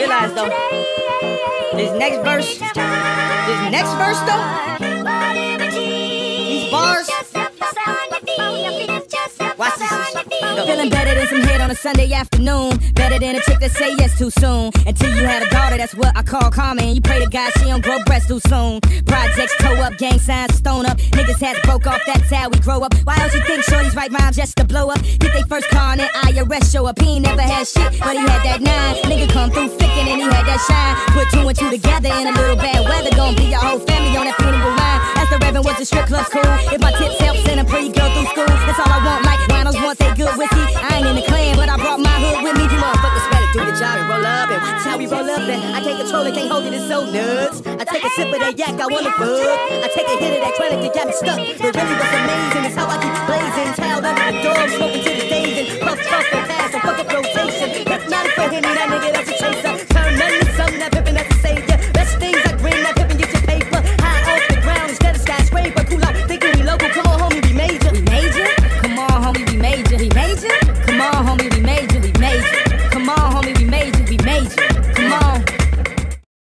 realize though, this next verse though, these bars, watch this. Feeling better than some head on a Sunday afternoon. Better than a chick that say yes too soon. Until you had a daughter, that's what I call common. You pray to God she don't grow breasts too soon. Projects toe up, gang signs stone up. Niggas hats broke off, that's how we grow up. Why else you think shorties write rhymes just to blow up? Get they first car and then IRS show up. He ain't never had shit, but he had that 9. Nigga come through thick and then he had that shine. Put 2 and 2 together in a little bad weather. Gonna be your whole family on that funeral line. As the Reverend was the strip club's cool. If my tips help send a pretty girl through school, that's all I want. Like winos want they good whiskey. I ain't in the clan, but I brought my hood with me. You motherfuckers better do the job and roll up. And watch how we roll up. And I take control and can't hold it, it's so nuts. I take a sip of that yak, I wanna fuck. I take a hit of that chronic that got me stuck. But really what's amazing is how I keep blazing. Child under the door, smoking